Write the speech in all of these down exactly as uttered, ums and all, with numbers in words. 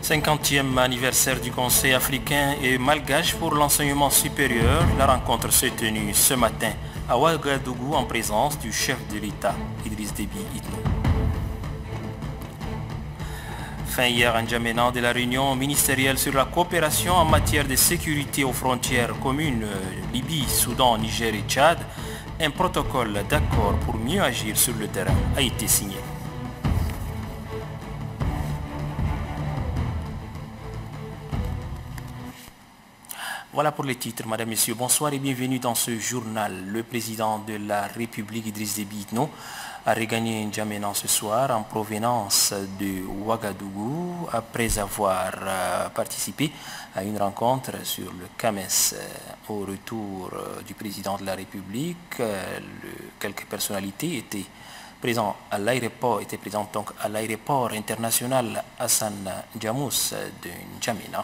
cinquantième anniversaire du Conseil africain et malgache pour l'enseignement supérieur. La rencontre s'est tenue ce matin à Ouagadougou en présence du chef de l'État, Idriss Déby Itno. Fin hier en N'Djamena de la réunion ministérielle sur la coopération en matière de sécurité aux frontières communes Libye, Soudan, Niger et Tchad. Un protocole d'accord pour mieux agir sur le terrain a été signé. Voilà pour les titres, Madame, Messieurs. Bonsoir et bienvenue dans ce journal. Le président de la République, Idriss Déby Itno, a regagné N'Djamena ce soir en provenance de Ouagadougou après avoir euh, participé à une rencontre sur le CAMES. Euh, au retour euh, du président de la République, euh, le, quelques personnalités étaient présentes à l'aéroport, étaient présentes donc à l'aéroport international Hassan Djamous de N'Djamena.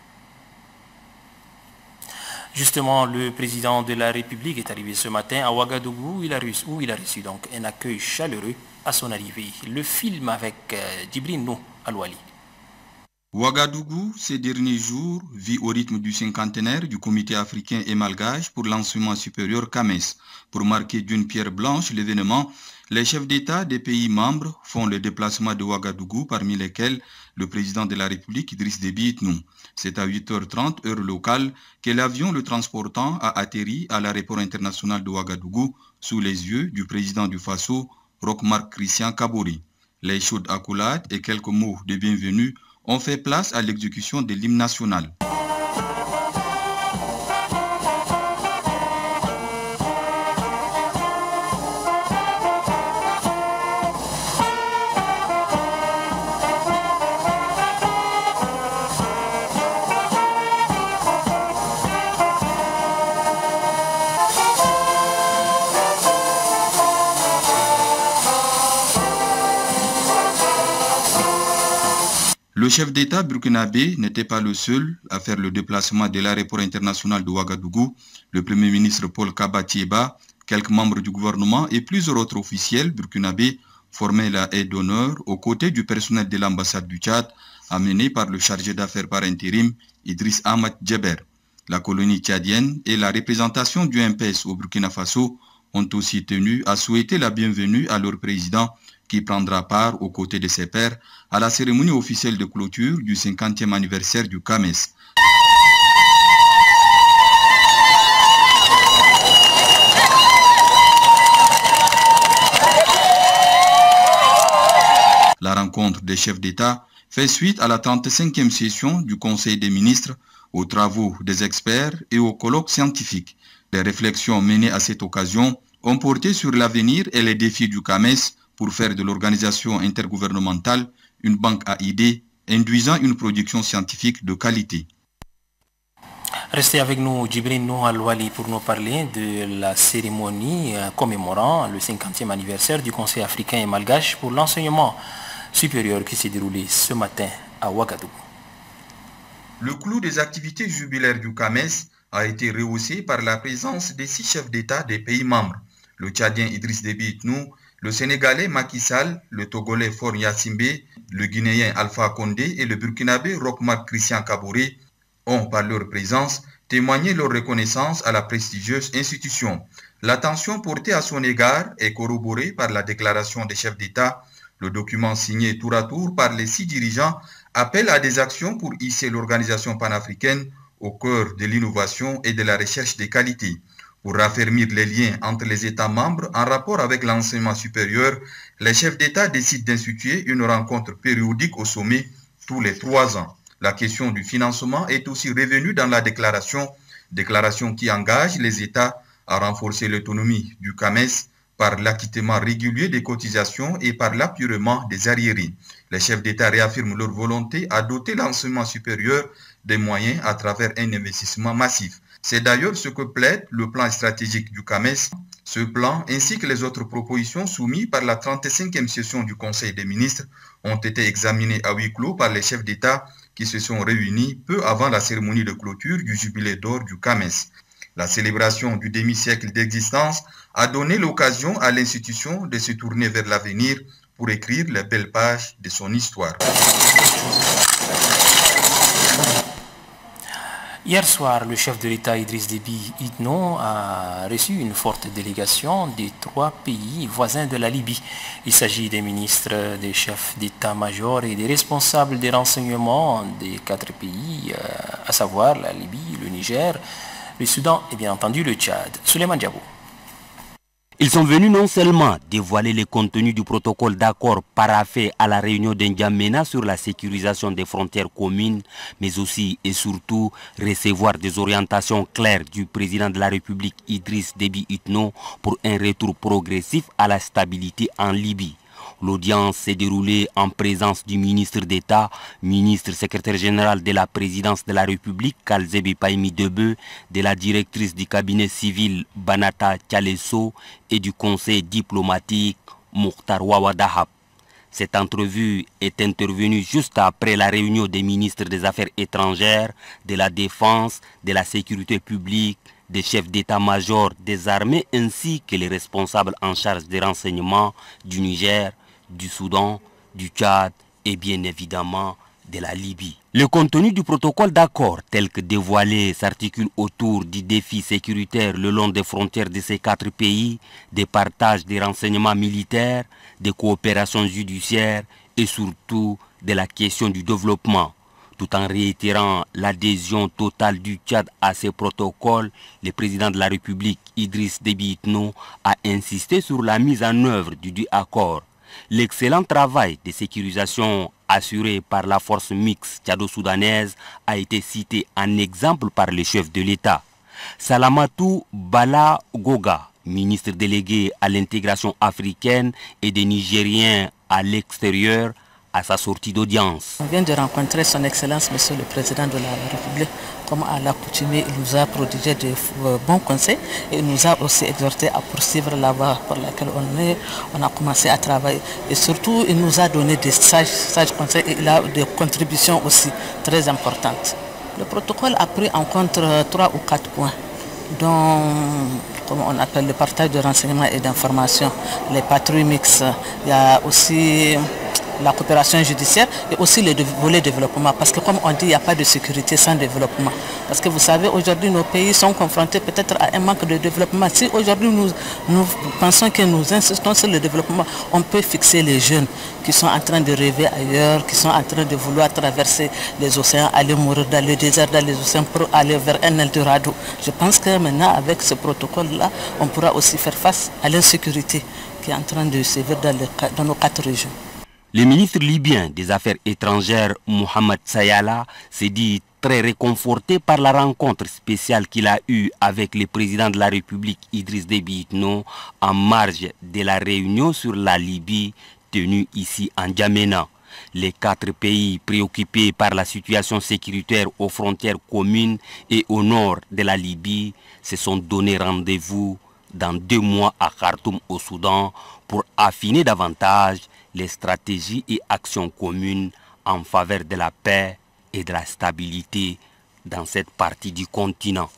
Justement, le président de la République est arrivé ce matin à Ouagadougou, il a reçu, où il a reçu donc un accueil chaleureux à son arrivée. Le film avec euh, Djibril Nou Alouali. Ouagadougou, ces derniers jours, vit au rythme du cinquantenaire du Comité africain et malgache pour l'enseignement supérieur CAMES. Pour marquer d'une pierre blanche l'événement, les chefs d'État des pays membres font le déplacement de Ouagadougou, parmi lesquels le président de la République, Idriss Déby Itno. C'est à huit heures trente, heure locale, que l'avion le transportant a atterri à l'aéroport international de Ouagadougou sous les yeux du président du Faso, Roch-Marc Christian Kaboré. Les chaudes accolades et quelques mots de bienvenue ont fait place à l'exécution de l'hymne national. Le chef d'État burkinabé n'était pas le seul à faire le déplacement de l'aéroport international de Ouagadougou. Le Premier ministre Paul Kaba Thiéba, quelques membres du gouvernement et plusieurs autres officiels burkinabés formaient la haie d'honneur aux côtés du personnel de l'ambassade du Tchad, amené par le chargé d'affaires par intérim Idriss Ahmad Djeber. La colonie tchadienne et la représentation du M P S au Burkina Faso ont aussi tenu à souhaiter la bienvenue à leur président qui prendra part aux côtés de ses pairs à la cérémonie officielle de clôture du cinquantième anniversaire du CAMES. La rencontre des chefs d'État fait suite à la trente-cinquième session du Conseil des ministres, aux travaux des experts et aux colloques scientifiques. Les réflexions menées à cette occasion ont porté sur l'avenir et les défis du CAMES pour faire de l'organisation intergouvernementale une banque à idées, induisant une production scientifique de qualité. Restez avec nous, Djibril Nou Alouali, pour nous parler de la cérémonie commémorant le cinquantième anniversaire du Conseil africain et malgache pour l'enseignement supérieur qui s'est déroulé ce matin à Ouagadougou. Le clou des activités jubilaires du CAMES a été rehaussé par la présence des six chefs d'État des pays membres. Le Tchadien Idriss Déby Itno, le Sénégalais Macky Sall, le Togolais Faure Gnassingbé, le Guinéen Alpha Condé et le Burkinabé Roch-Marc Christian Kaboré ont, par leur présence, témoigné leur reconnaissance à la prestigieuse institution. L'attention portée à son égard est corroborée par la déclaration des chefs d'État. Le document signé tour à tour par les six dirigeants appelle à des actions pour hisser l'organisation panafricaine au cœur de l'innovation et de la recherche des qualités. Pour raffermir les liens entre les États membres en rapport avec l'enseignement supérieur, les chefs d'État décident d'instituer une rencontre périodique au sommet tous les trois ans. La question du financement est aussi revenue dans la déclaration, déclaration qui engage les États à renforcer l'autonomie du CAMES par l'acquittement régulier des cotisations et par l'appurement des arriérés. Les chefs d'État réaffirment leur volonté à doter l'enseignement supérieur des moyens à travers un investissement massif. C'est d'ailleurs ce que plaide le plan stratégique du CAMES. Ce plan, ainsi que les autres propositions soumises par la trente-cinquième session du Conseil des ministres, ont été examinées à huis clos par les chefs d'État qui se sont réunis peu avant la cérémonie de clôture du jubilé d'or du CAMES. La célébration du demi-siècle d'existence a donné l'occasion à l'institution de se tourner vers l'avenir pour écrire les belles pages de son histoire. Hier soir, le chef de l'État Idriss Déby Itno a reçu une forte délégation des trois pays voisins de la Libye. Il s'agit des ministres, des chefs d'état-major et des responsables des renseignements des quatre pays, à savoir la Libye, le Niger, le Soudan et bien entendu le Tchad. Souleymane Diabo. Ils sont venus non seulement dévoiler les contenus du protocole d'accord paraphé à la réunion d'Njamena sur la sécurisation des frontières communes, mais aussi et surtout recevoir des orientations claires du président de la République Idriss Déby Itno pour un retour progressif à la stabilité en Libye. L'audience s'est déroulée en présence du ministre d'État, ministre secrétaire général de la présidence de la République, Kalzebi Paimi Debe, de la directrice du cabinet civil, Banata Tchalesso, et du conseil diplomatique, Mokhtar Wawadahab. Cette entrevue est intervenue juste après la réunion des ministres des Affaires étrangères, de la Défense, de la Sécurité publique, des chefs d'état-major des armées ainsi que les responsables en charge des renseignements du Niger, du Soudan, du Tchad et bien évidemment de la Libye. Le contenu du protocole d'accord tel que dévoilé s'articule autour du défi sécuritaire le long des frontières de ces quatre pays, des partages des renseignements militaires, des coopérations judiciaires et surtout de la question du développement. Tout en réitérant l'adhésion totale du Tchad à ces protocoles, le président de la République, Idriss Déby Itno, a insisté sur la mise en œuvre du dit accord. L'excellent travail de sécurisation assuré par la force mixte tchado-soudanaise a été cité en exemple par le chef de l'État. Salamatou Bala Goga, ministre délégué à l'intégration africaine et des Nigériens à l'extérieur, à sa sortie d'audience. On vient de rencontrer son Excellence, Monsieur le Président de la République. Comme à l'accoutumée, il nous a prodigé de bons conseils et il nous a aussi exhorté à poursuivre la voie pour laquelle on est. On a commencé à travailler et surtout il nous a donné des sages, sages conseils et il a des contributions aussi très importantes. Le protocole a pris en compte trois ou quatre points, dont, comme on appelle, le partage de renseignements et d'informations, les patrouilles mixtes, il y a aussi la coopération judiciaire et aussi le volet développement. Parce que comme on dit, il n'y a pas de sécurité sans développement. Parce que vous savez, aujourd'hui, nos pays sont confrontés peut-être à un manque de développement. Si aujourd'hui nous, nous pensons que nous insistons sur le développement, on peut fixer les jeunes qui sont en train de rêver ailleurs, qui sont en train de vouloir traverser les océans, aller mourir dans le désert, dans les océans pour aller vers un Eldorado. Je pense que maintenant, avec ce protocole-là, on pourra aussi faire face à l'insécurité qui est en train de sévir dans, le, dans nos quatre régions. Le ministre libyen des Affaires étrangères, Mohamed Sayala, s'est dit très réconforté par la rencontre spéciale qu'il a eue avec le président de la République, Idriss Déby Itno, en marge de la réunion sur la Libye tenue ici en N'Djamena. Les quatre pays préoccupés par la situation sécuritaire aux frontières communes et au nord de la Libye se sont donné rendez-vous dans deux mois à Khartoum au Soudan pour affiner davantage les stratégies et actions communes en faveur de la paix et de la stabilité dans cette partie du continent.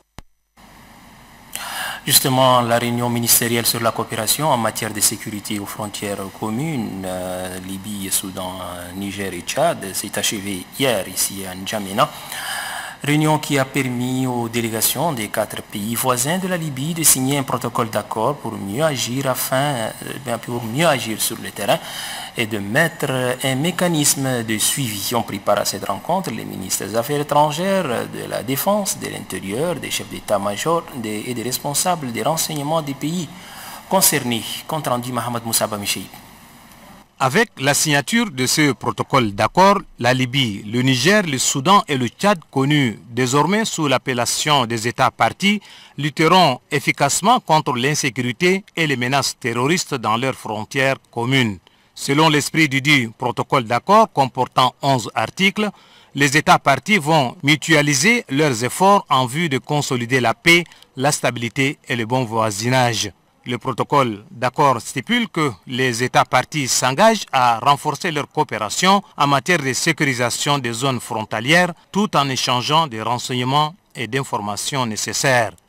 Justement, la réunion ministérielle sur la coopération en matière de sécurité aux frontières communes, euh, Libye, Soudan, Niger et Tchad, s'est achevée hier ici à N'Djamena. Réunion qui a permis aux délégations des quatre pays voisins de la Libye de signer un protocole d'accord pour mieux agir afin, pour mieux agir sur le terrain et de mettre un mécanisme de suivi. Ont pris part à cette rencontre les ministres des Affaires étrangères, de la Défense, de l'Intérieur, des chefs d'état-major et des responsables des renseignements des pays concernés. Compte rendu Mohamed Moussa Bamicheï. Avec la signature de ce protocole d'accord, la Libye, le Niger, le Soudan et le Tchad, connus désormais sous l'appellation des États partis, lutteront efficacement contre l'insécurité et les menaces terroristes dans leurs frontières communes. Selon l'esprit du dit protocole d'accord comportant onze articles, les États partis vont mutualiser leurs efforts en vue de consolider la paix, la stabilité et le bon voisinage. Le protocole d'accord stipule que les États partis s'engagent à renforcer leur coopération en matière de sécurisation des zones frontalières tout en échangeant des renseignements et d'informations nécessaires.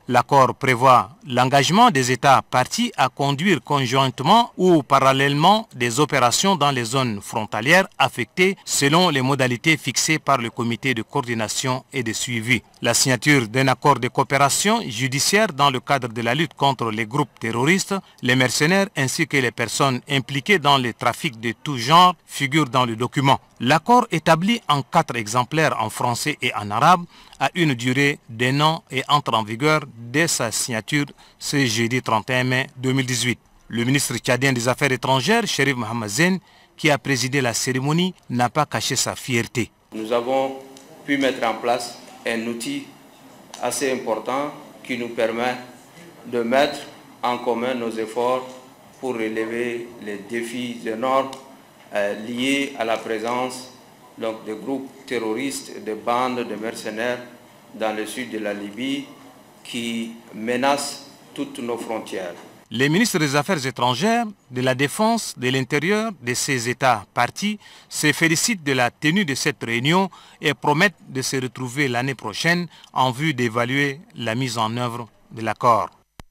L'accord prévoit l'engagement des États partis à conduire conjointement ou parallèlement des opérations dans les zones frontalières affectées selon les modalités fixées par le comité de coordination et de suivi. La signature d'un accord de coopération judiciaire dans le cadre de la lutte contre les groupes terroristes, les mercenaires ainsi que les personnes impliquées dans les trafics de tout genre figure dans le document. L'accord établi en quatre exemplaires en français et en arabe a une durée d'un an et entre en vigueur dès sa signature ce jeudi trente et un mai deux mille dix-huit. Le ministre tchadien des Affaires étrangères, Cherif Mohamed Zen, qui a présidé la cérémonie, n'a pas caché sa fierté. Nous avons pu mettre en place un outil assez important qui nous permet de mettre en commun nos efforts pour relever les défis énormes euh, liés à la présence donc, de groupes terroristes, de bandes de mercenaires dans le sud de la Libye qui menacent toutes nos frontières. Les ministres des Affaires étrangères, de la Défense, de l'Intérieur de ces États partis se félicitent de la tenue de cette réunion et promettent de se retrouver l'année prochaine en vue d'évaluer la mise en œuvre de l'accord.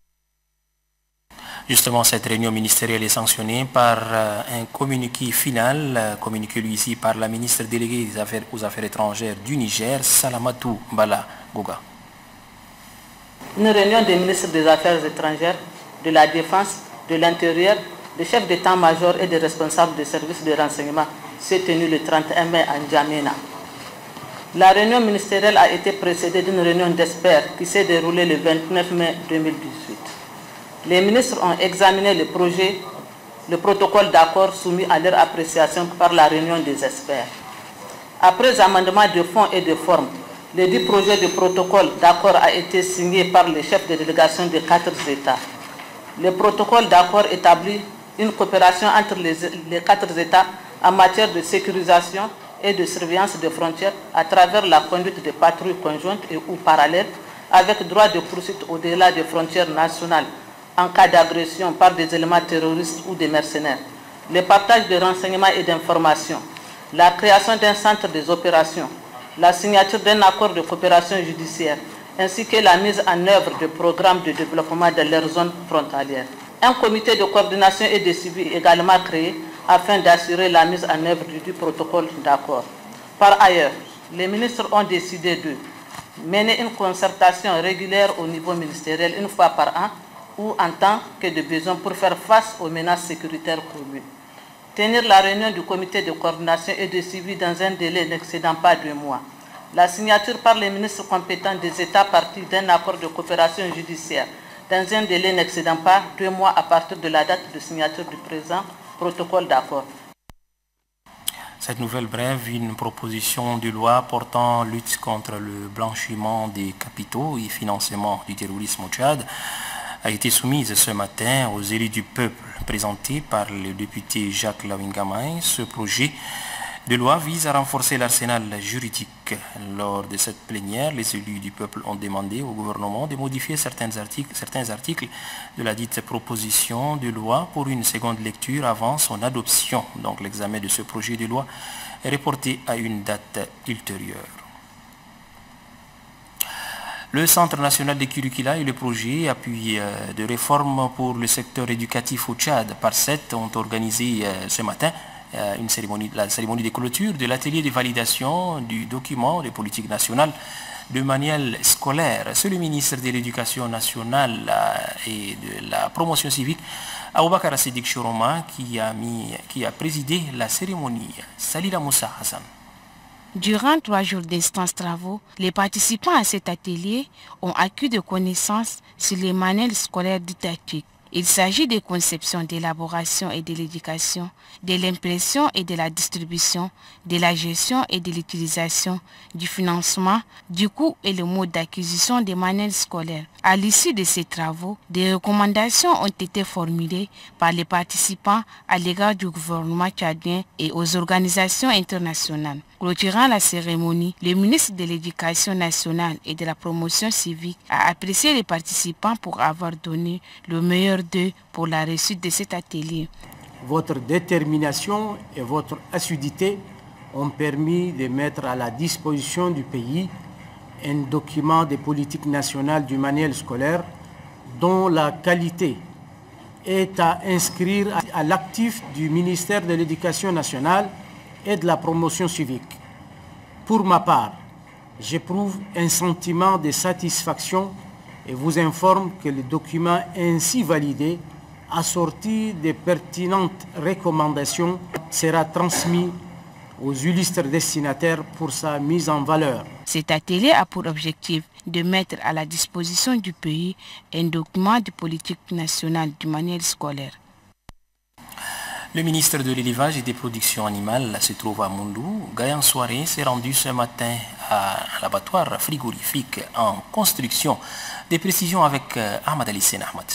Justement, cette réunion ministérielle est sanctionnée par euh, un communiqué final, euh, communiqué lui ici par la ministre déléguée des Affaires, aux Affaires étrangères du Niger, Salamatou Bala Goga. Une réunion des ministres des Affaires étrangères, de la Défense, de l'Intérieur, des chefs d'état-major et des responsables des services de renseignement s'est tenue le trente et un mai à N'Djamena. La réunion ministérielle a été précédée d'une réunion d'experts qui s'est déroulée le vingt-neuf mai deux mille dix-huit. Les ministres ont examiné le projet, le protocole d'accord soumis à leur appréciation par la réunion des experts. Après amendement de fond et de forme, le dit projet de protocole d'accord a été signé par les chefs de délégation des quatre États. Le protocole d'accord établit une coopération entre les, les quatre États en matière de sécurisation et de surveillance des frontières à travers la conduite de patrouilles conjointes et ou parallèles avec droit de poursuite au-delà des frontières nationales en cas d'agression par des éléments terroristes ou des mercenaires, le partage de renseignements et d'informations, la création d'un centre des opérations, la signature d'un accord de coopération judiciaire, ainsi que la mise en œuvre de programmes de développement de leurs zones frontalières. Un comité de coordination et de suivi est également créé afin d'assurer la mise en œuvre du protocole d'accord. Par ailleurs, les ministres ont décidé de mener une concertation régulière au niveau ministériel une fois par an ou en tant que de besoin pour faire face aux menaces sécuritaires communes. Tenir la réunion du comité de coordination et de suivi dans un délai n'excédant pas deux mois. La signature par les ministres compétents des États partis d'un accord de coopération judiciaire dans un délai n'excédant pas deux mois à partir de la date de signature du présent protocole d'accord. Cette nouvelle brève, une proposition de loi portant lutte contre le blanchiment des capitaux et financement du terrorisme au Tchad, a été soumise ce matin aux élus du peuple, présentée par le député Jacques Lawingamay. Ce projet de loi vise à renforcer l'arsenal juridique. Lors de cette plénière, les élus du peuple ont demandé au gouvernement de modifier certains articles, certains articles de la dite proposition de loi pour une seconde lecture avant son adoption. Donc l'examen de ce projet de loi est reporté à une date ultérieure. Le Centre national des curricula et le projet appui de réforme pour le secteur éducatif au Tchad par sept ont organisé ce matin une cérémonie, la cérémonie de clôture de l'atelier de validation du document de politique nationale de manuel scolaire. C'est le ministre de l'Éducation nationale et de la promotion civique, Aboubakar Siddiq Choroma, qui a, mis, qui a présidé la cérémonie. Salila Moussa Hassan. Durant trois jours d'instances travaux, les participants à cet atelier ont acquis de connaissances sur les manuels scolaires didactiques. Il s'agit de conception, d'élaboration et de l'éducation, de l'impression et de la distribution, de la gestion et de l'utilisation, du financement, du coût et le mode d'acquisition des manuels scolaires. À l'issue de ces travaux, des recommandations ont été formulées par les participants à l'égard du gouvernement tchadien et aux organisations internationales. Clôturant la cérémonie, le ministre de l'Éducation nationale et de la promotion civique a apprécié les participants pour avoir donné le meilleur d'eux pour la réussite de cet atelier. Votre détermination et votre assiduité ont permis de mettre à la disposition du pays un document des politiques nationales du manuel scolaire dont la qualité est à inscrire à l'actif du ministère de l'Éducation nationale et de la promotion civique. Pour ma part, j'éprouve un sentiment de satisfaction et vous informe que le document ainsi validé, assorti de pertinentes recommandations, sera transmis aux illustres destinataires pour sa mise en valeur. Cet atelier a pour objectif de mettre à la disposition du pays un document de politique nationale du manuel scolaire. Le ministre de l'Élevage et des Productions Animales se trouve à Moundou. Gayan Soirée s'est rendu ce matin à l'abattoir frigorifique en construction. Des précisions avec Ahmad Ali Sen Ahmad.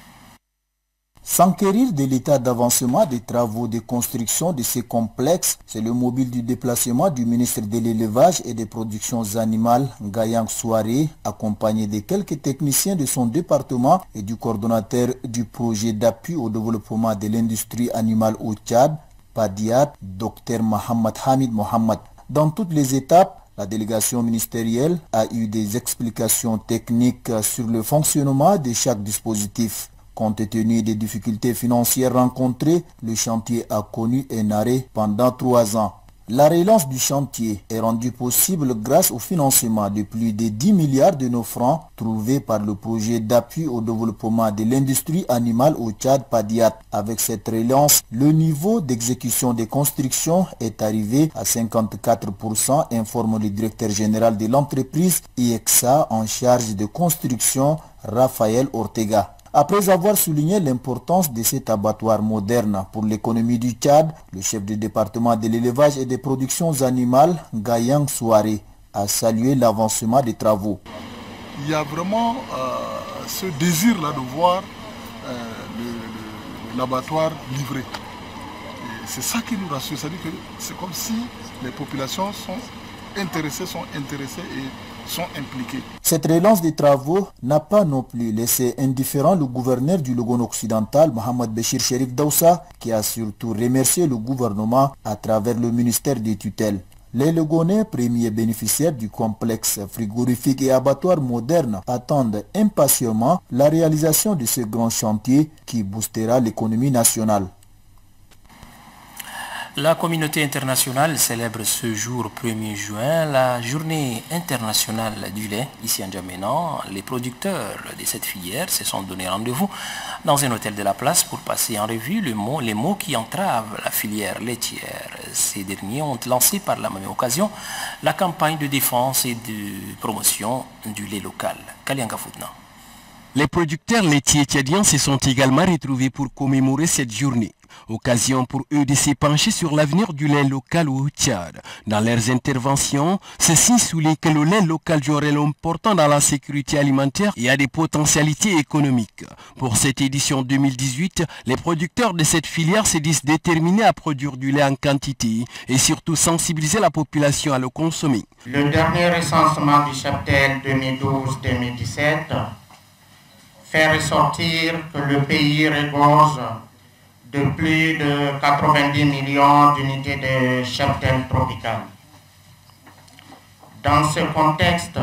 S'enquérir de l'état d'avancement des travaux de construction de ces complexes, c'est le mobile du déplacement du ministre de l'Élevage et des Productions Animales, Gayang Souaré, accompagné de quelques techniciens de son département et du coordonnateur du projet d'appui au développement de l'industrie animale au Tchad, PADIAT, Dr Mohamed Hamid Mohamed. Dans toutes les étapes, la délégation ministérielle a eu des explications techniques sur le fonctionnement de chaque dispositif. Compte tenu des difficultés financières rencontrées, le chantier a connu un arrêt pendant trois ans. La relance du chantier est rendue possible grâce au financement de plus de dix milliards de nos francs trouvés par le projet d'appui au développement de l'industrie animale au Tchad, PADIAT. Avec cette relance, le niveau d'exécution des constructions est arrivé à cinquante-quatre pour cent, informe le directeur général de l'entreprise I E C S A en charge de construction, Raphaël Ortega. Après avoir souligné l'importance de cet abattoir moderne pour l'économie du Tchad, le chef du département de l'élevage et des productions animales, Gayang Souaré, a salué l'avancement des travaux. Il y a vraiment euh, ce désir-là de voir euh, l'abattoir livré. C'est ça qui nous rassure, c'est-à-dire que c'est comme si les populations sont intéressées, sont intéressées et sont impliqués. Cette relance des travaux n'a pas non plus laissé indifférent le gouverneur du Logone occidental, Mohamed Béchir Cherif Daoussa, qui a surtout remercié le gouvernement à travers le ministère des tutelles. Les Logonais, premiers bénéficiaires du complexe frigorifique et abattoir moderne, attendent impatiemment la réalisation de ce grand chantier qui boostera l'économie nationale. La communauté internationale célèbre ce jour premier juin la journée internationale du lait ici à N'Djamena. Les producteurs de cette filière se sont donné rendez-vous dans un hôtel de la place pour passer en revue le mot, les mots qui entravent la filière laitière. Ces derniers ont lancé par la même occasion la campagne de défense et de promotion du lait local. Kalianga Foutna. Les producteurs laitiers tchadiens se sont également retrouvés pour commémorer cette journée. Occasion pour eux de se pencher sur l'avenir du lait local au Tchad. Dans leurs interventions, ceux-ci soulignent que le lait local joue un rôle important dans la sécurité alimentaire et a des potentialités économiques. Pour cette édition deux mille dix-huit, les producteurs de cette filière se disent déterminés à produire du lait en quantité et surtout sensibiliser la population à le consommer. Le dernier recensement du cheptel deux mille douze deux mille dix-sept fait ressortir que le pays regorge de plus de quatre-vingt-dix millions d'unités de cheptel tropical. Dans ce contexte,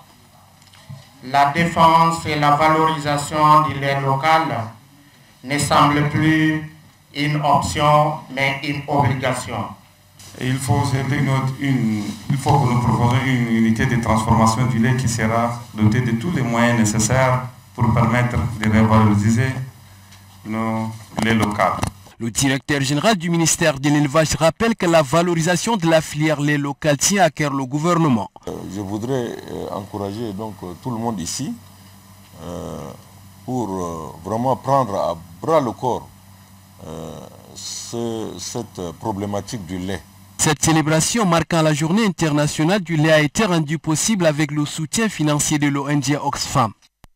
la défense et la valorisation du lait local ne semblent plus une option, mais une obligation. Il faut, une, une, il faut que nous proposons une unité de transformation du lait qui sera dotée de tous les moyens nécessaires pour permettre de revaloriser nos laits locaux. Le directeur général du ministère de l'élevage rappelle que la valorisation de la filière lait local tient à cœur le gouvernement. Euh, je voudrais euh, encourager donc euh, tout le monde ici euh, pour euh, vraiment prendre à bras le corps euh, ce, cette problématique du lait. Cette célébration marquant la journée internationale du lait a été rendue possible avec le soutien financier de l'O N G Oxfam.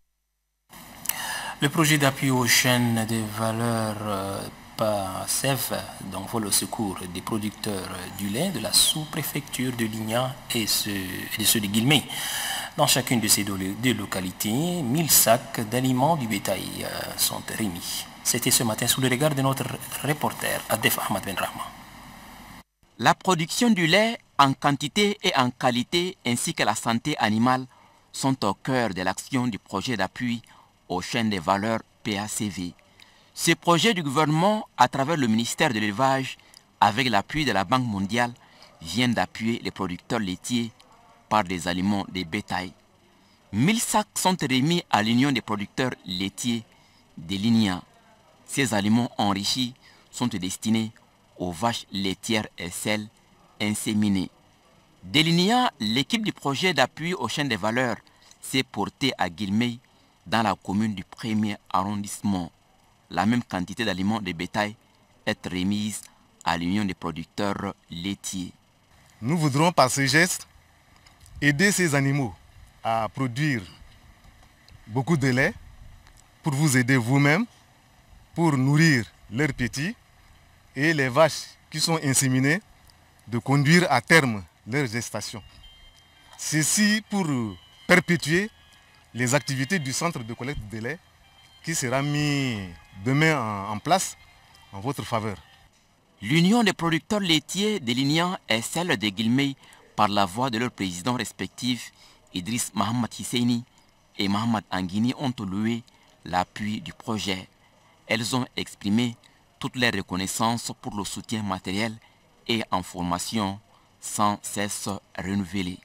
Le projet d'appui aux chaînes de valeur euh, P A S E F, donc vole au secours des producteurs du lait de la sous-préfecture de Ligna et, ce, et de ceux de Guillemey. Dans chacune de ces deux localités, mille sacs d'aliments du bétail euh, sont remis. C'était ce matin sous le regard de notre reporter Adef Ahmad Ben Rahma. La production du lait en quantité et en qualité, ainsi que la santé animale, sont au cœur de l'action du projet d'appui aux chaînes des valeurs P A C V. Ce projet du gouvernement, à travers le ministère de l'élevage, avec l'appui de la Banque mondiale, vient d'appuyer les producteurs laitiers par des aliments de bétail. mille sacs sont remis à l'Union des producteurs laitiers de l'I N I A. Ces aliments enrichis sont destinés aux vaches laitières et celles inséminées. De l'I N I A, l'équipe du projet d'appui aux chaînes des valeurs s'est portée à Guilmey dans la commune du premier arrondissement. La même quantité d'aliments de bétail est remise à l'Union des producteurs laitiers. Nous voudrons par ce geste aider ces animaux à produire beaucoup de lait pour vous aider vous-même, pour nourrir leurs petits et les vaches qui sont inséminées de conduire à terme leur gestation. Ceci pour perpétuer les activités du centre de collecte de lait qui sera mis demain en, en place en votre faveur. L'Union des producteurs laitiers de l'I N I A et celle de Guilmey, par la voix de leurs présidents respectifs, Idriss Mohamed Hisseni et Mohamed Anguini, ont loué l'appui du projet. Elles ont exprimé toute leur reconnaissance pour le soutien matériel et en formation sans cesse renouvelée.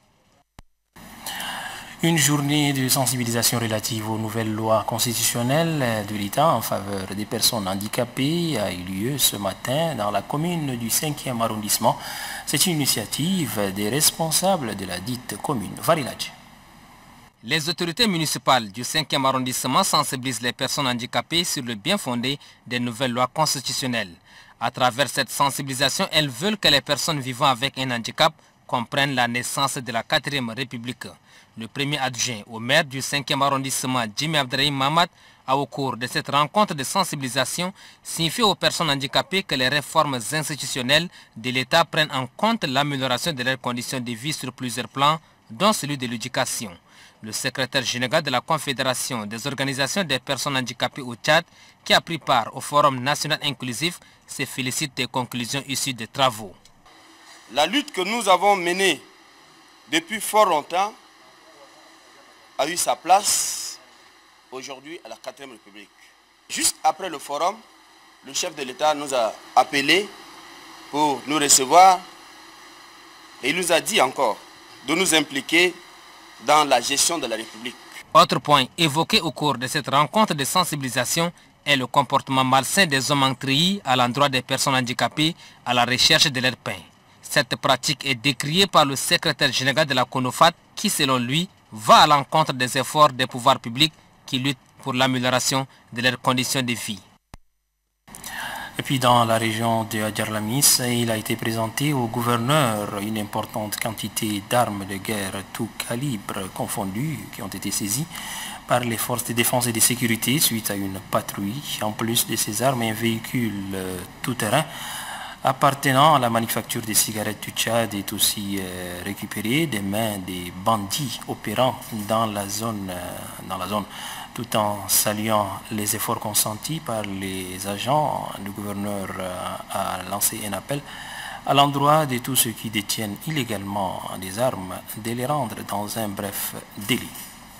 Une journée de sensibilisation relative aux nouvelles lois constitutionnelles de l'État en faveur des personnes handicapées a eu lieu ce matin dans la commune du cinquième arrondissement. C'est une initiative des responsables de la dite commune. Varilaj. Les autorités municipales du cinquième arrondissement sensibilisent les personnes handicapées sur le bien fondé des nouvelles lois constitutionnelles. À travers cette sensibilisation, elles veulent que les personnes vivant avec un handicap comprennent la naissance de la quatrième République. Le premier adjoint au maire du cinquième arrondissement, Jimmy Abdrahim Mamad, a au cours de cette rencontre de sensibilisation signifié aux personnes handicapées que les réformes institutionnelles de l'État prennent en compte l'amélioration de leurs conditions de vie sur plusieurs plans, dont celui de l'éducation. Le secrétaire général de la Confédération des organisations des personnes handicapées au Tchad, qui a pris part au Forum national inclusif, se félicite des conclusions issues des travaux. La lutte que nous avons menée depuis fort longtemps a eu sa place aujourd'hui à la quatrième République. Juste après le forum, le chef de l'État nous a appelés pour nous recevoir et il nous a dit encore de nous impliquer dans la gestion de la République. Autre point évoqué au cours de cette rencontre de sensibilisation est le comportement malsain des hommes entréis à l'endroit des personnes handicapées à la recherche de leur pain. Cette pratique est décriée par le secrétaire général de la CONOFAT qui, selon lui, va à l'encontre des efforts des pouvoirs publics qui luttent pour l'amélioration de leurs conditions de vie. Et puis dans la région de Adjarlamis, il a été présenté au gouverneur une importante quantité d'armes de guerre tout calibre confondues qui ont été saisies par les forces de défense et de sécurité suite à une patrouille. En plus de ces armes, un véhicule tout-terrain appartenant à la manufacture des cigarettes du Tchad est aussi euh, récupéré des mains des bandits opérant dans la zone, euh, dans la zone, tout en saluant les efforts consentis par les agents. Le gouverneur euh, a lancé un appel à l'endroit de tous ceux qui détiennent illégalement des armes de les rendre dans un bref délai.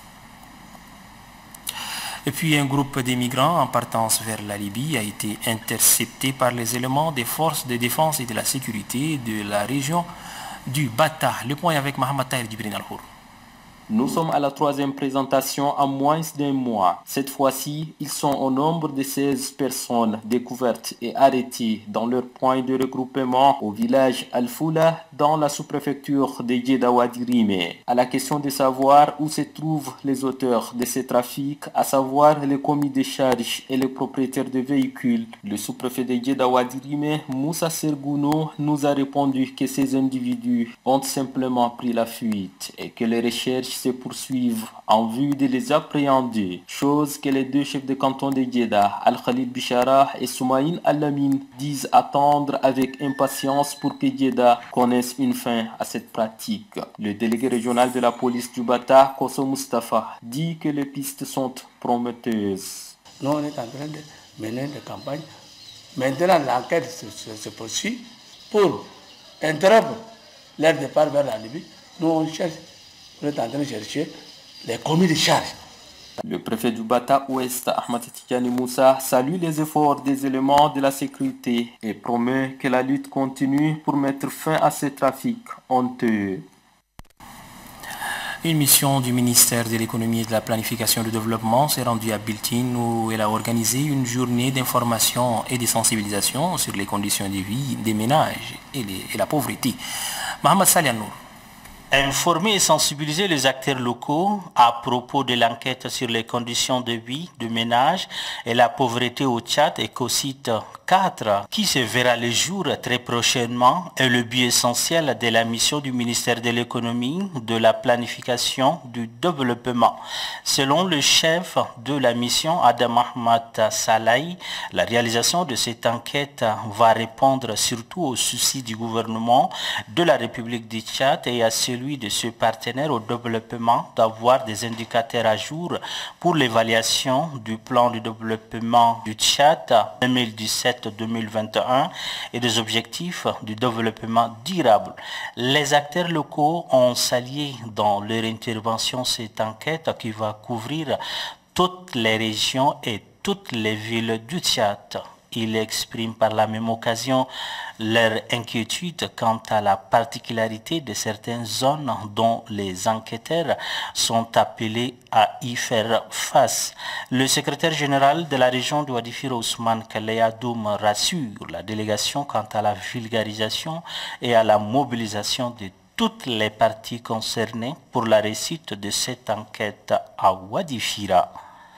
Et puis un groupe de migrants en partance vers la Libye a été intercepté par les éléments des forces de défense et de la sécurité de la région du Bata. Le point avec Mohamed Tahir Djibril Al-Hour. Nous sommes à la troisième présentation en moins d'un mois. Cette fois-ci, ils sont au nombre de seize personnes découvertes et arrêtées dans leur point de regroupement au village Al-Foula dans la sous-préfecture de Djedawadirime. À la question de savoir où se trouvent les auteurs de ces trafics, à savoir les commis de charges et les propriétaires de véhicules, le sous-préfet de Djedawadirime, Moussa Sergouno, nous a répondu que ces individus ont simplement pris la fuite et que les recherches se poursuivent en vue de les appréhender, chose que les deux chefs de canton de Djeddah, Al-Khalid Bishara et Soumaïn Al-Amin, disent attendre avec impatience pour que Djeddah connaisse une fin à cette pratique. Le délégué régional de la police du Bata, Koso Mustafa, dit que les pistes sont prometteuses. Nous, on est en train de mener des campagnes. Maintenant, l'enquête se, se, se poursuit pour interrompre leur départ vers la Libye, nous on cherche, on est en train de chercher les commis de charge. Le préfet du Bata Ouest, Ahmad Tidiane Moussa, salue les efforts des éléments de la sécurité et promet que la lutte continue pour mettre fin à ce trafic honteux. Une mission du ministère de l'économie et de la planification du développement s'est rendue à Biltine où elle a organisé une journée d'information et de sensibilisation sur les conditions de vie des ménages et, les, et la pauvreté. Mohamed Salianour. Informer et sensibiliser les acteurs locaux à propos de l'enquête sur les conditions de vie de ménage et la pauvreté au Tchad et qu'au site quatre, qui se verra le jour très prochainement, est le but essentiel de la mission du ministère de l'économie, de la planification, du développement. Selon le chef de la mission, Adam Ahmad Salahi, la réalisation de cette enquête va répondre surtout aux soucis du gouvernement de la République du Tchad et à celui de ses partenaires au développement d'avoir des indicateurs à jour pour l'évaluation du plan de développement du Tchad deux mille dix-sept deux mille vingt et un et des objectifs du développement durable. Les acteurs locaux ont salué dans leur intervention cette enquête qui va couvrir toutes les régions et toutes les villes du Tchad. Ils expriment par la même occasion leur inquiétude quant à la particularité de certaines zones dont les enquêteurs sont appelés à y faire face. Le secrétaire général de la région de Wadifir, Ousmane Kaleyadoum, rassure la délégation quant à la vulgarisation et à la mobilisation de toutes les parties concernées pour la réussite de cette enquête à Wadifira.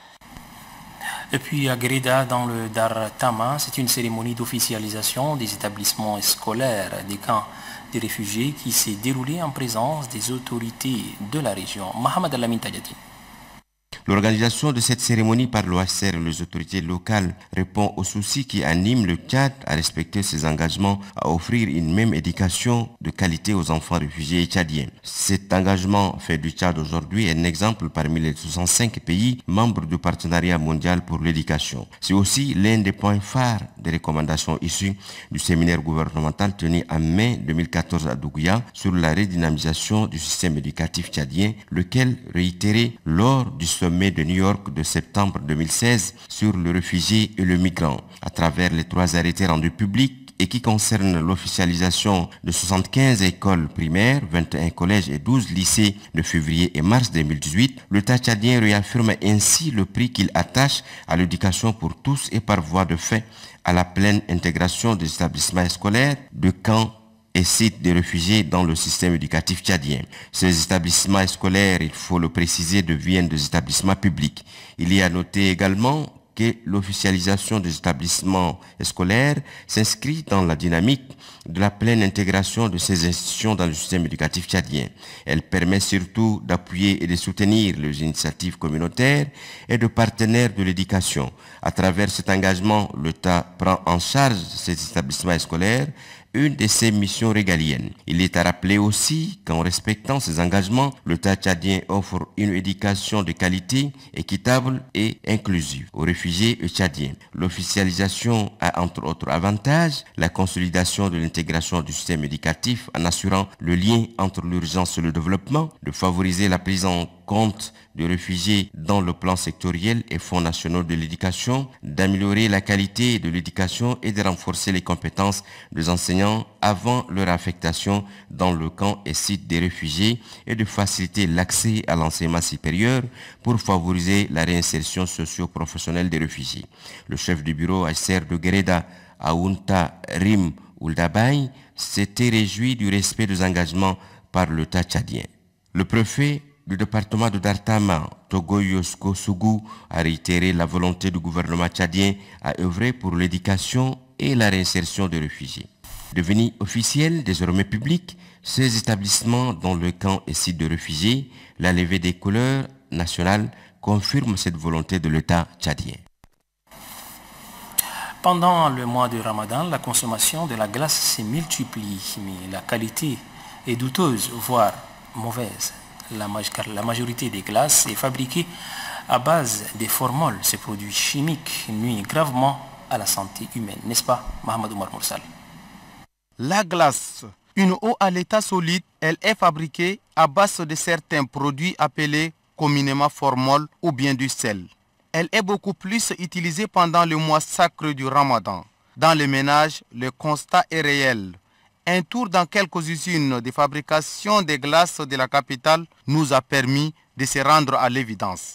Et puis à Gréda, dans le Dar Tama, c'est une cérémonie d'officialisation des établissements scolaires des camps des réfugiés qui s'est déroulée en présence des autorités de la région. Mohamed Alamin Tadjati. L'organisation de cette cérémonie par l'O H C R et les autorités locales répond aux soucis qui animent le Tchad à respecter ses engagements à offrir une même éducation de qualité aux enfants réfugiés tchadiens. Cet engagement fait du Tchad aujourd'hui un exemple parmi les soixante-cinq pays membres du partenariat mondial pour l'éducation. C'est aussi l'un des points phares des recommandations issues du séminaire gouvernemental tenu en mai deux mille quatorze à Douguia sur la redynamisation du système éducatif tchadien, lequel réitéré lors du sommet de New York de septembre deux mille seize sur le réfugié et le migrant, à travers les trois arrêtés rendus publics et qui concernent l'officialisation de soixante-quinze écoles primaires, vingt et un collèges et douze lycées de février et mars deux mille dix-huit. L'État tchadien réaffirme ainsi le prix qu'il attache à l'éducation pour tous et par voie de fait à la pleine intégration des établissements scolaires, de camps et sites de réfugiés dans le système éducatif tchadien. Ces établissements scolaires, il faut le préciser, deviennent des établissements publics. Il y a noté également que l'officialisation des établissements scolaires s'inscrit dans la dynamique de la pleine intégration de ces institutions dans le système éducatif tchadien. Elle permet surtout d'appuyer et de soutenir les initiatives communautaires et de partenaires de l'éducation. À travers cet engagement, l'État prend en charge ces établissements scolaires, une de ses missions régaliennes. Il est à rappeler aussi qu'en respectant ses engagements, l'État tchadien offre une éducation de qualité, équitable et inclusive aux réfugiés tchadiens. L'officialisation a entre autres avantages la consolidation de l'intégration du système éducatif en assurant le lien entre l'urgence et le développement, de favoriser la prise en compte de réfugiés dans le plan sectoriel et fonds nationaux de l'éducation, d'améliorer la qualité de l'éducation et de renforcer les compétences des enseignants avant leur affectation dans le camp et site des réfugiés et de faciliter l'accès à l'enseignement supérieur pour favoriser la réinsertion socio-professionnelle des réfugiés. Le chef du bureau H C R de Gréda, Aounta Rim Ouldabaï, s'était réjoui du respect des engagements par l'État tchadien. Le préfet du département de Dartama, Togo Yosko Sougou, a réitéré la volonté du gouvernement tchadien à œuvrer pour l'éducation et la réinsertion des réfugiés. Devenus officiels, désormais publics, ces établissements dans le camp et site de réfugiés, la levée des couleurs nationales confirme cette volonté de l'État tchadien. Pendant le mois de Ramadan, la consommation de la glace se multiplie, mais la qualité est douteuse, voire mauvaise. La, la majorité des glaces est fabriquée à base de formol. Ces produits chimiques nuisent gravement à la santé humaine, n'est-ce pas, Mohamed Oumar Moursal? La glace Une eau à l'état solide, elle est fabriquée à base de certains produits appelés communément formol ou bien du sel. Elle est beaucoup plus utilisée pendant le mois sacré du Ramadan. Dans les ménages, le constat est réel. Un tour dans quelques usines de fabrication des glaces de la capitale nous a permis de se rendre à l'évidence.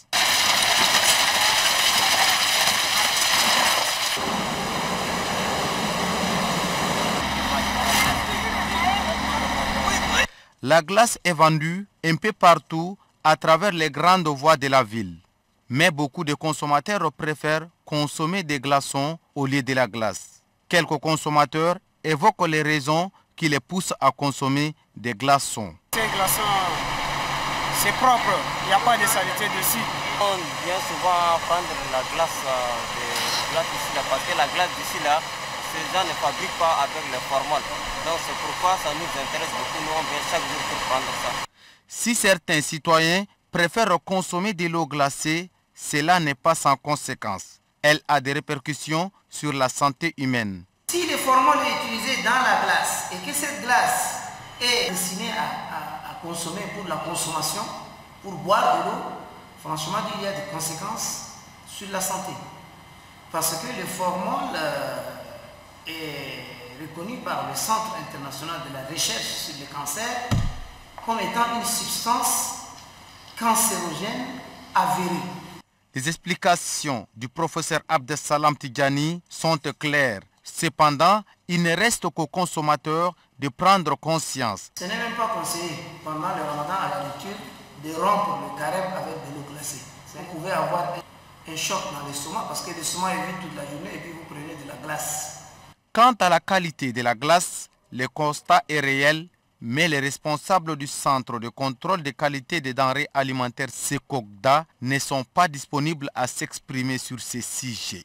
La glace est vendue un peu partout à travers les grandes voies de la ville. Mais beaucoup de consommateurs préfèrent consommer des glaçons au lieu de la glace. Quelques consommateurs évoquent les raisons qui les poussent à consommer des glaçons. Ces glaçons, c'est propre, il n'y a pas de saleté dessus. On vient souvent prendre la glace, de, glace d'ici là, parce que la glace d'ici là, ces gens ne fabriquent pas avec le formol. Donc c'est pourquoi ça nous intéresse beaucoup, nous on vient chaque jour pour prendre ça. Si certains citoyens préfèrent consommer de l'eau glacée, cela n'est pas sans conséquence. Elle a des répercussions sur la santé humaine. Si le formol est utilisé dans la glace et que cette glace est destinée à, à, à consommer pour la consommation, pour boire de l'eau, franchement il y a des conséquences sur la santé. Parce que le formol euh, est reconnu par le Centre international de la recherche sur le cancer comme étant une substance cancérogène avérée. Les explications du professeur Abdesalam Tidjani sont claires. Cependant, il ne reste qu'aux consommateurs de prendre conscience. Ce n'est même pas conseillé pendant le ramadan à la lecture de rompre le carême avec de l'eau glacée. Vous pouvez avoir un choc dans l'estomac parce que l'estomac est vide toute la journée et puis vous prenez de la glace. Quant à la qualité de la glace, le constat est réel, mais les responsables du Centre de contrôle de qualité des denrées alimentaires SECOGDA ne sont pas disponibles à s'exprimer sur ces sujets.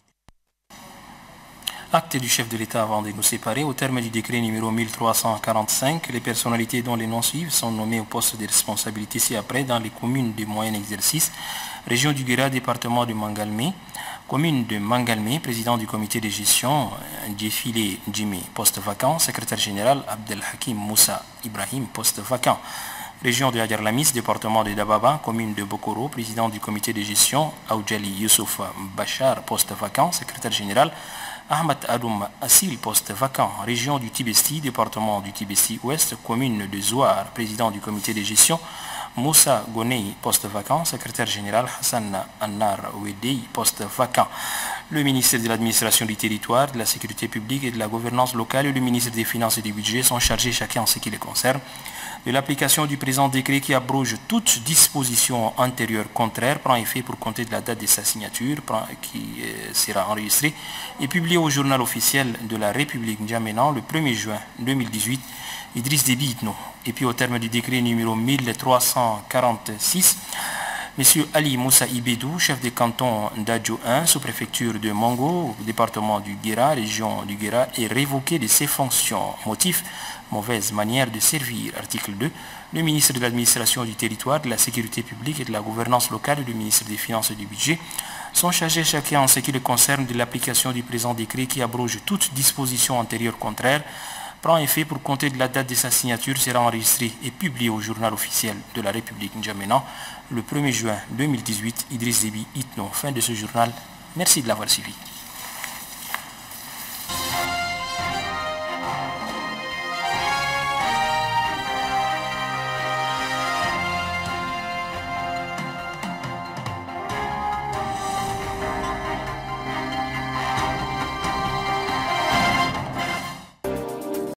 Acte du chef de l'État avant de nous séparer. Au terme du décret numéro mille trois cent quarante-cinq, les personnalités dont les noms suivent sont nommées au poste de responsabilité ci-après dans les communes de moyen exercice, région du Guéra, département de Mangalmé, commune de Mangalmé, président du comité de gestion, Djefile Djimi, poste vacant, secrétaire général Abdelhakim Moussa Ibrahim, poste vacant. Région de Agarlamis, département de Dababa, commune de Bokoro, président du comité de gestion, Aoudjali Youssouf Bachar, poste vacant, secrétaire général, Ahmad Adoum Assil, poste vacant. Région du Tibesti, département du Tibesti-Ouest, commune de Zouar, président du comité de gestion, Moussa Gonei, poste vacant. Secrétaire général, Hassan Annar Wedei, poste vacant. Le ministre de l'administration du territoire, de la sécurité publique et de la gouvernance locale et le ministre des finances et du budget sont chargés chacun en ce qui les concerne de l'application du présent décret qui abroge toute disposition antérieure contraire, prend effet pour compter de la date de sa signature, qui sera enregistrée et publiée au journal officiel de la République N'Djamena le premier juin deux mille dix-huit, Idriss Déby Itno. Et puis au terme du décret numéro mille trois cent quarante-six, M. Ali Moussa Ibedou, chef de canton d'Adjo un, sous-préfecture de Mongo, département du Guéra, région du Guéra, est révoqué de ses fonctions. Motif, mauvaise manière de servir. Article deux, le ministre de l'administration du territoire, de la sécurité publique et de la gouvernance locale et le ministre des finances et du budget sont chargés chacun en ce qui les concerne de l'application du présent décret qui abroge toute disposition antérieure contraire, prend effet pour compter de la date de sa signature, sera enregistré et publié au journal officiel de la République N'Djamena le premier juin deux mille dix-huit. Idriss Déby Itno. Fin de ce journal. Merci de l'avoir suivi.